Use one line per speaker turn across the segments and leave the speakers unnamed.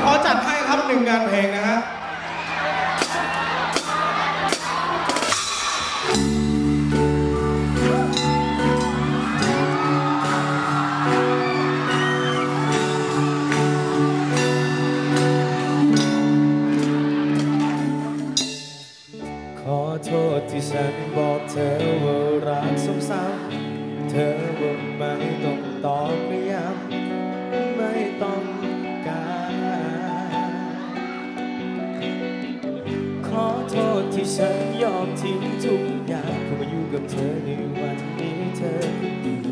อจัดให้ครับ1 งานเพลงนะฮะ
ขอโทษที่ฉันบอกเธอว่ารักซ้ำๆเธอว่าไม่ต้องตอบหรือย้ำไม่ต้องการขอโทษที่ฉันยอมทิ้งทุกอย่างเพื่อมาอยู่กับเธอในวันนี้เธออยู่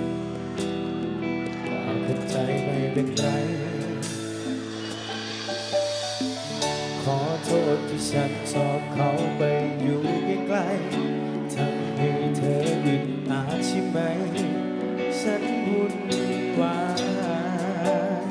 เข้าใจไม่เป็นไรขอโทษที่ฉันชอบเขาไปอยู่ไกลๆทำให้เธออึดอัดใช่ไหมฉันวุ่นวาย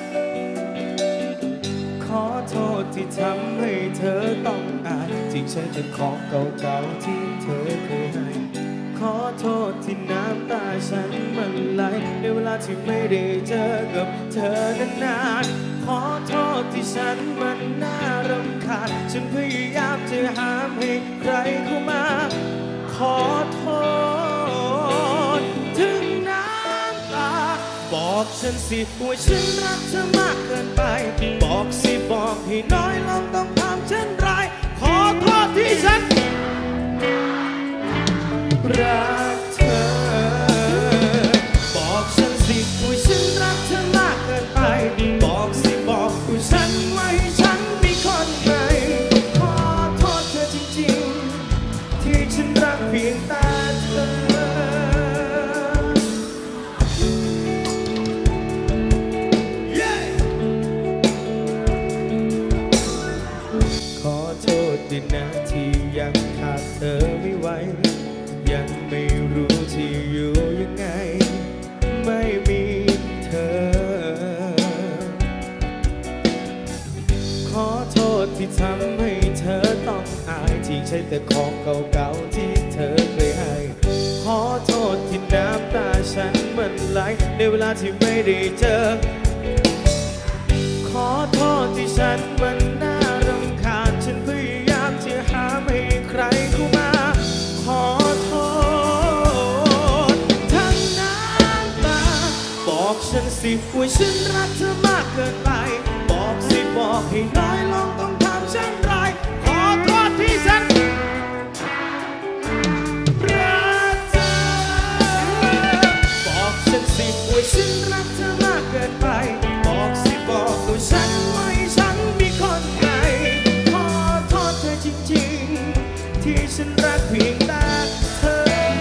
ขอโทษที่ทำให้เธอต้องอายทิ้งฉันเป็นของเก่าๆที่เธอเคยให้ขอโทษที่น้ำตาฉันมันไหลในเวลาที่ไม่ได้เจอกับเธอนานๆขอโทษที่ฉันมันน่ารำคาญฉันพยายามจะห้ามให้ใครเข้ามาขอโทษถึงน้ำตาบอกฉันสิว่าฉันรักเธอมากเกินไปบอกสิบอกให้น้อยลงต้องทำเช่นไรขอโทษที่ฉันรักเธอบอกฉันสิว่าฉันรักเธอมากเกินไปบอกสิบอกว่าฉันว่าให้ฉันมีคนใหม่ขอโทษเธอจริงๆที่ฉันรักเพียงแต่เธอขอโทษด้วยนะที่ยังขาดเธอไม่ไหวยังไม่รู้ที่อยู่ยังไงไม่มีเธอขอโทษที่ทำให้เธอต้องอายที่ใช้แต่ของเก่าๆที่เธอเคยให้ขอโทษที่น้ำตาฉันมันไหลในเวลาที่ไม่ได้เจอขอโทษที่ฉันมันน่ารำคาญฉันพยายามจะหาไม่ใครเข้ามาขอโทษทั้งน้ำตาบอกฉันสิว่าฉันรักเธอมากเกินไปบอกสิบอกให้น้อยลงต้องทำเช่นไรขอโทษที่ฉันรักเธอบอกฉันสิว่าฉันรักเธอมากเกินไปบอกสิบอกว่าฉันว่าให้ฉันมีคนใหม่ขอโทษเธอจริงๆที่ฉันรักเพียงแต่เธอ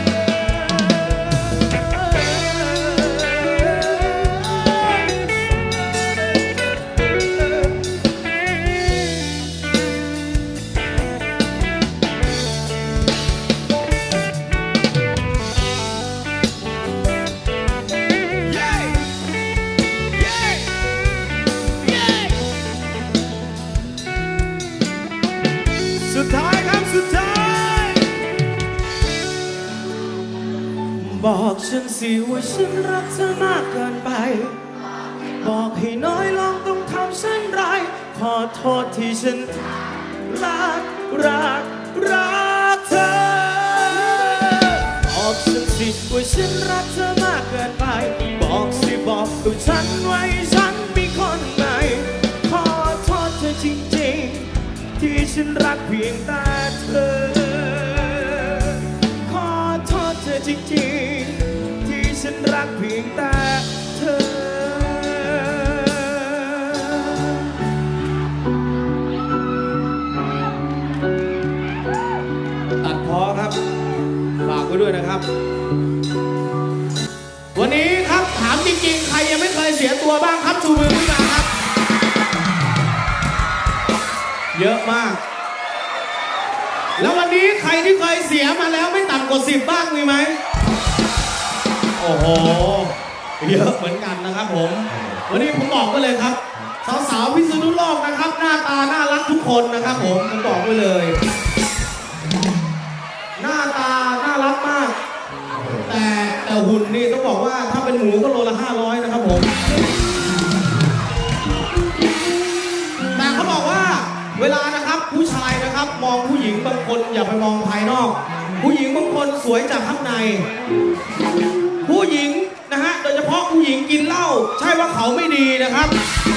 สุดท้ายครับสุดท้ายบอกฉันสิว่าฉันรักเธอมากเกินไปบอกให้น้อยลงต้องทำเช่นไรขอโทษที่ฉันรักเธอบอกฉันสิว่าฉันรักเธอมากเกินไปบอกสิบอกตัวฉันไว้ฉันมีคนใหม่ขอโทษเธอจริงๆที่ฉันรักเพียงแต่เธอขอโทษเธอจริงๆที่ฉันรักเพียงแต่เธอ
ตัดพอครับฝากไว้ด้วยนะครับวันนี้ครับถามจริงๆใครยังไม่เคยเสียตัวบ้างครับชูมือขึ้นมาครับเยอะมากแล้ววันนี้ใครที่เคยเสียมาแล้วไม่ต่ำกว่า10บ้างมีไหมโอ้โหเยอะเหมือนกันนะครับผมวันนี้ผมบอกไว้เลยครับสาวๆพิษณุโลกนะครับหน้าตาน่ารักทุกคนนะครับผมบอกไว้เลยหน้าตาน่ารักมากแต่หุ่นนี่ต้องบอกว่าถ้าเป็นหมูก็โลละ500นะครับผมอย่าไปมองภายนอก ผู้หญิงบางคนสวยจากข้างในผู้หญิงนะฮะโดยเฉพาะผู้หญิงกินเหล้าใช่ว่าเขาไม่ดีนะครับ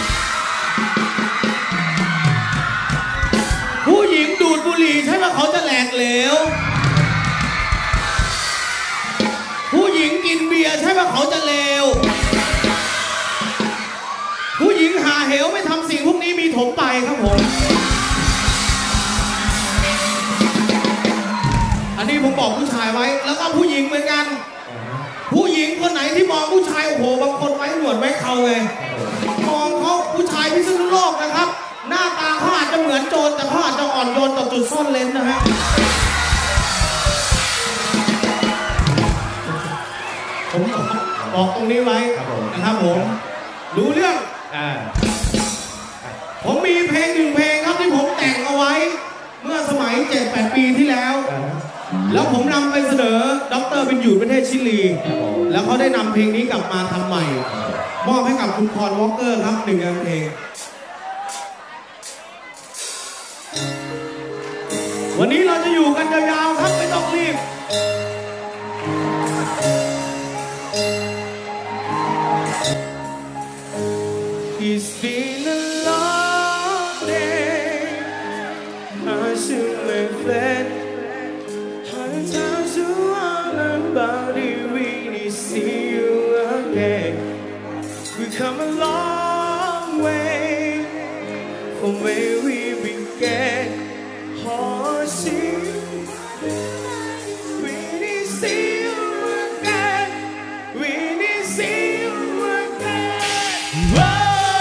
ผู้หญิงดูดบุหรี่ใช่ว่าเขาจะแหลกเหลวผู้หญิงกินเบียร์ใช่ว่าเขาจะเลวผู้หญิงหาเหวไม่ทำสิ่งพวกนี้มีถมไปครับผมอันนี้ผมบอกผู้ชายไว้แล้วก็ผู้หญิงเหมือนกันผู้หญิงคนไหนที่มองผู้ชายโอ้โหบางคนไว้หนวดไว้เขาไงมองเขาผู้ชายพิษณุโลกนะครับหน้าตาเขาอาจจะเหมือนโจรแต่เขาอาจจะอ่อนโยนต่อจุดซ่อนเลนนะฮะผมบอกตรงนี้ไว้นะครับผมรู้เรื่องผมมีเพลง1 เพลงครับที่ผมแต่งเอาไว้เมื่อสมัย 7-8 ปีที่แล้วแล้วผมนำไปเสนอดร.เป็นอยู่ประเทศชิลีแล้วเขาได้นำเพลงนี้กลับมาทำใหม่มอบให้กับคุณพรวอลเกอร์ครับ1 เพลงวันนี้เราจะอยู่กันยาวๆครับไม่ต้องรีบ
It's been a long day Hushing my friend Hard times to all about it We need to see you again We come a long way From where we began Hushing We need to see you again We need to see you again Whoa!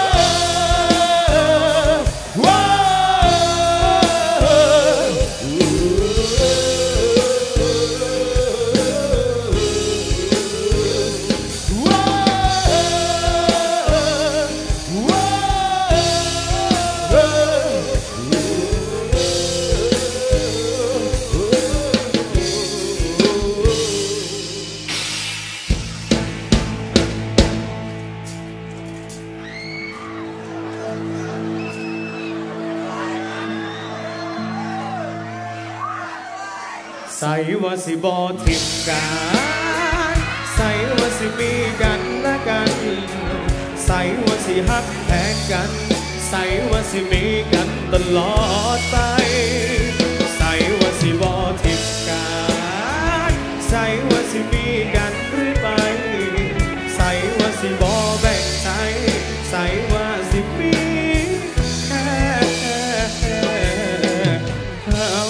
ใส่ว่าสิบ่ทิมกันใส่ว่าสิมีกันและกันใส่ว่าสิฮักแทนกันใส่ว่าสิมีกันตลอดไปใส่ว่าสิบ่ทิมกันใส่ว่าสิมีกันเรื่อยไปใส่ว่าสิบ่แบ่งใจใส่ว่าสิมีแค่เขา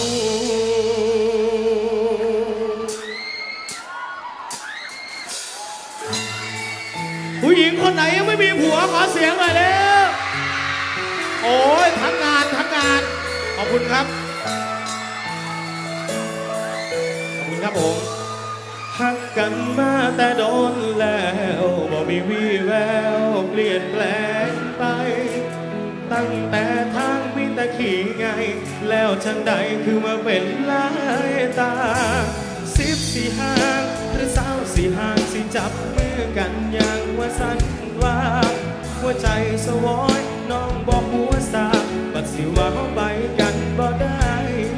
ผู้หญิงคนไหนยังไม่มีผัวขอเสียงหน่อยเร็วโอ้ยทั้งงานขอบคุณครับขอบคุณครับผม
ฮักกันมาแต่โดนแล้วบ่มีวี่แววเปลี่ยนแปลงไปตั้งแต่ทางมีแต่ขี่ไงแล้วจังใดคือมาเป็นลายตา14 ห่างหรือ24 ห่างสิจับมือกันอย่างว่าสันว่าหัวใจสวอยน้องบอกหัวสาบัดสิว่าเขาไปกันบ่ได้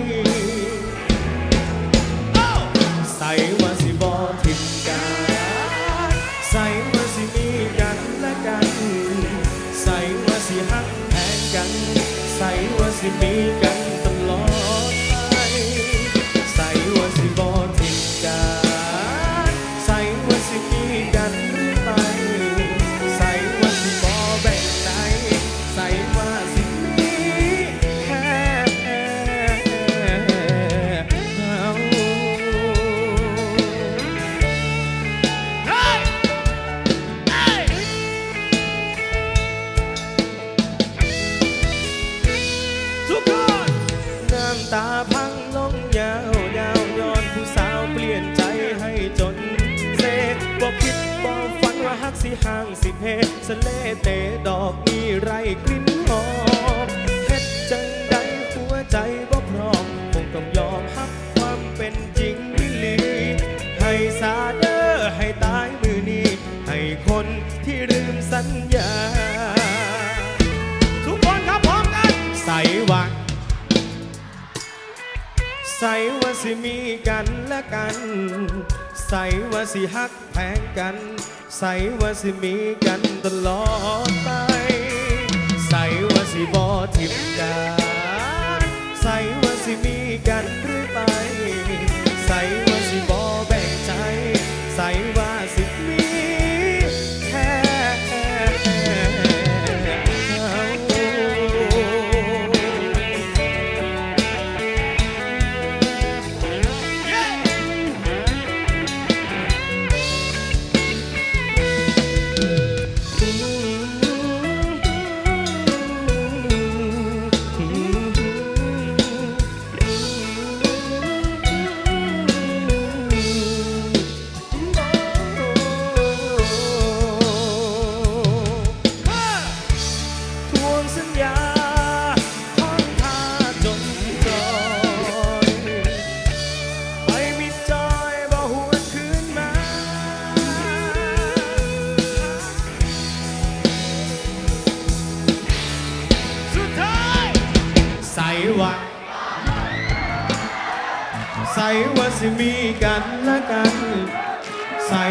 ใส่ว่าสิบ่ทิมกันใส่ว่าสิมีกันและกันใส่ว่าสิฮักแทนกันใส่ว่าสิมีกันตลอดไปใส่ว่าสิบ่ทิมกันใส่ว่าสิมีกันเรื่อยไปใส่ว่าสิบ่แบ่งใจใส่ว่าสิมีแค่เขาทุกคนน้ำตาพังลงยาวย้อนผู้สาวเปลี่ยนใจให้จนเซบอกคิดบอกฝันว่าฮักสิห่างสิเพสะเลเตดอกมีไรกลิ่นหอมเฮ็ดจังใดหัวใจบ่พร้อมคงต้องยอมฮักความเป็นจริงมิลีให้สาเด้อให้ตายมือนี้ให้คนที่ลืมสัญญาทุกคนครับพร้อมกันใส่ว่าใส่สิมีกันและกัน ใส่ว่าสิฮักแพงกัน ใส่ว่าสิมีกันตลอดไป ใส่ว่าสิบ่ทิมกันใส่ว่าสิมีกันเรื่อยไป ใส่ว่าสิบ่แบ่งใจใส่ว่าสิมีแค่ใส่ว่าสิมีกันและกันใส่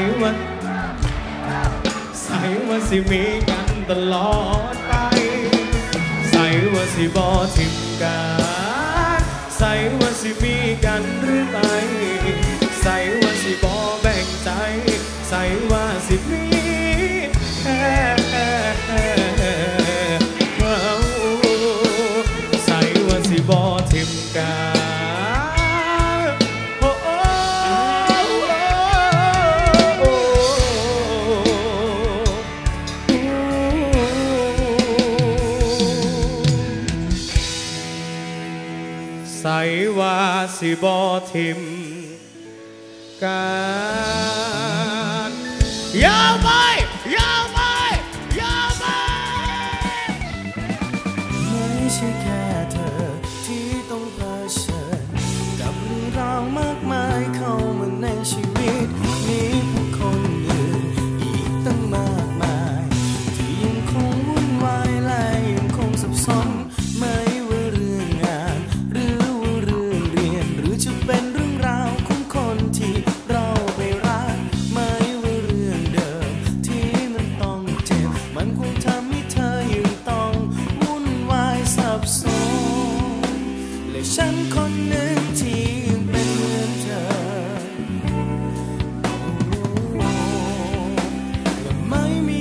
ว่าสิมีกันตลอดไปใส่ว่าสิบ่ทิมกันใส่ว่าสิมีกันเรื่อยไปใส่ว่าสิบ่แบ่งใจใส่ว่าสิมีแค่ใส่ว่าสิบ่ทิมกันใส่ว่าสิบ่ทิมกันยาวไปยาวไปยาวไป
ไม่ใช่แค่เธอที่ต้องเผชิญกับเรื่องราวมากมายเข้ามาในชีวิตมีผู้คนอื่นอีกตั้งมากมายที่ยังคงวุ่นวายและยังคงสับสนไม่ว่าเรื่องงานหรือว่าเรื่องเรียนหรือจะเป็นเรื่องราวของคนที่เราไปรักไม่ว่าเรื่องเดิมที่มันต้องเจ็บมันคงทำให้เธอยังต้องวุ่นวายสับสนและฉันคนหนึ่งที่ยังเป็นเหมือนเธอและไม่มี